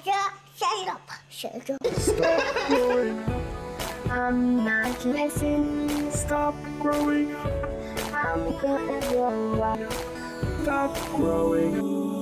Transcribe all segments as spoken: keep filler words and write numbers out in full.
Stop growing. I'm not listening. Stop growing. I'm gonna grow up. Stop growing.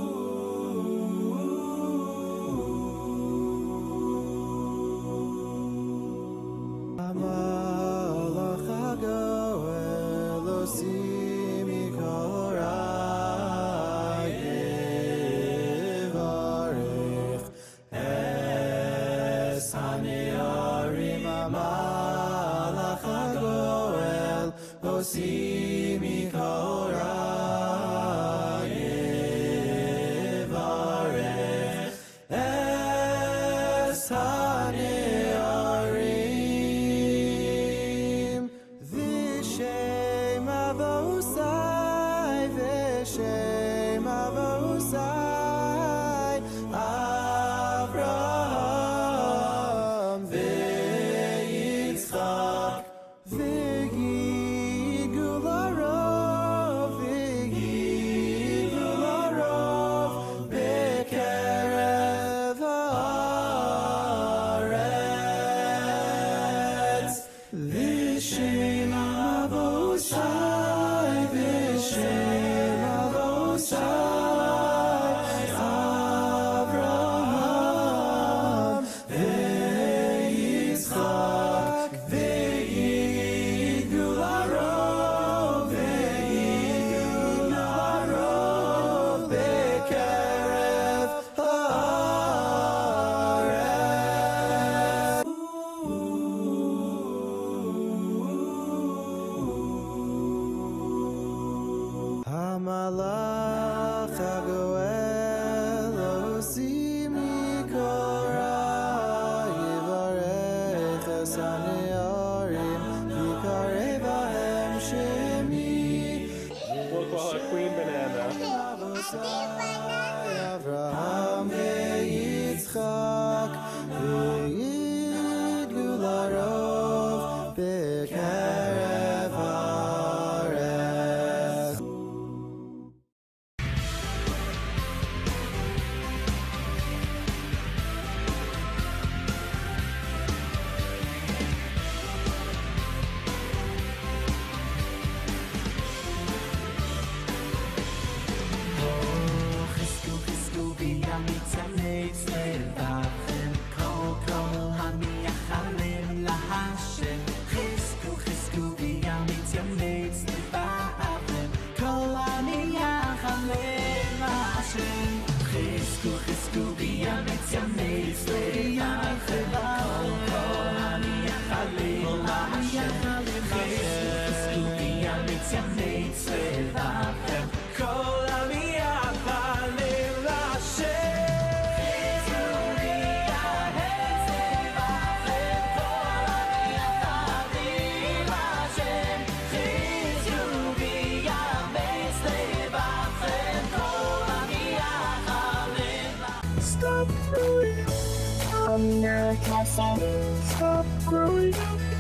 I'm not listening. Stop growing.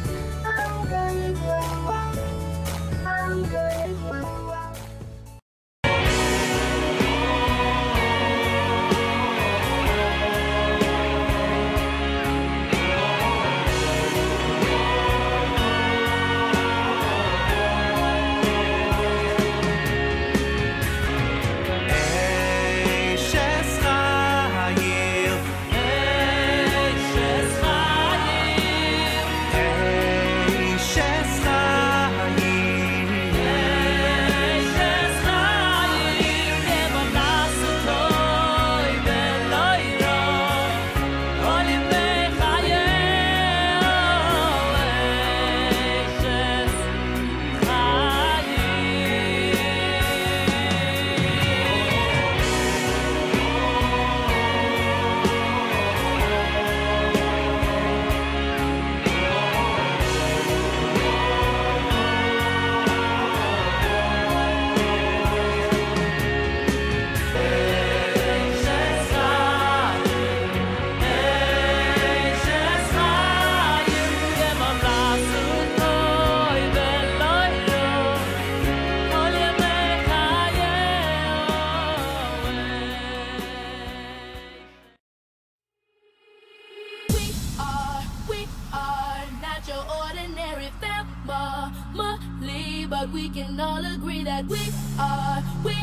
I'm gonna grow up. I'm gonna grow up. Shalshelet. but we can all agree that we are, we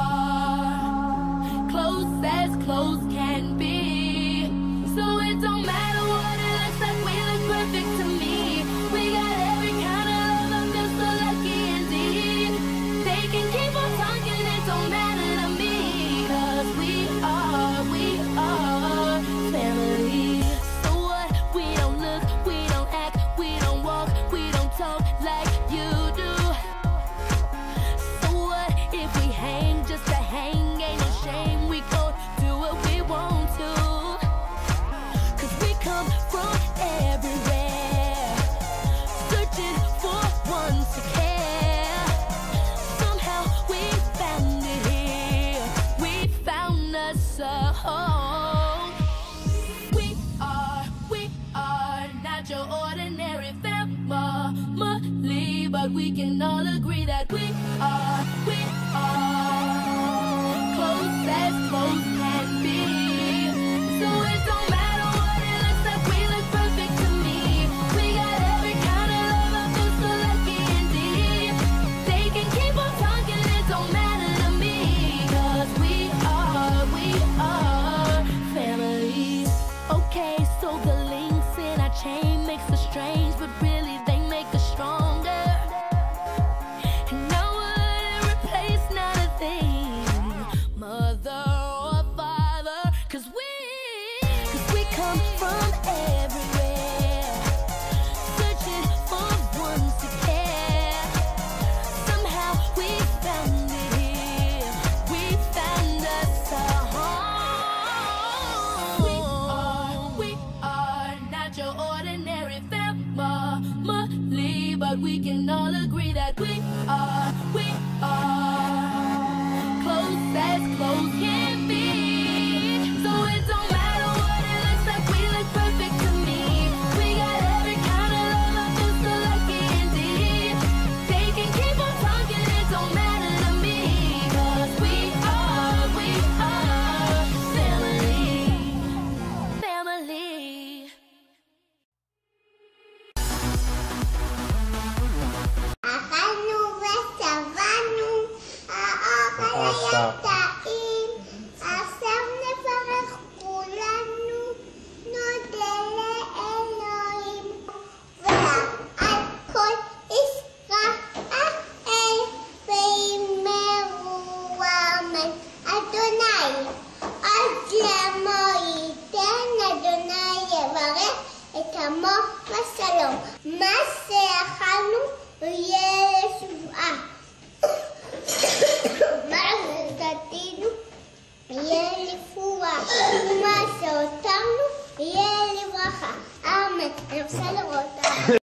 are close as close can be. So it don't matter what it looks like, we look perfect to me. We got every kind of love, I feel so lucky indeed. They can keep on talking, it don't matter to me. Cause we are, we are family. So what? We don't look, we don't act, we don't walk, we don't talk like you do. So what if we hang just to hang? Ain't no shame, we go do what we want to. Cause we come from everywhere, searching for one to care. Somehow we found it here, we found us a home. We are, we are not your ordinary family, but we can all agree that we are, we are close as close can be. So it don't matter what it looks like, we look perfect to me. We got every kind of love, I feel so lucky indeed. They can keep on talking, it don't matter to me. Cause we are, we are family. Okay, so the links in our chain makes us strange, but really they make us stronger. And I wouldn't replace not a thing, mother or father. Cause we, cause we come from everywhere, searching for one to care. Somehow we found it here, we found us a home. We are, we are not your ordinary family, but we can all agree that we are, we are close as close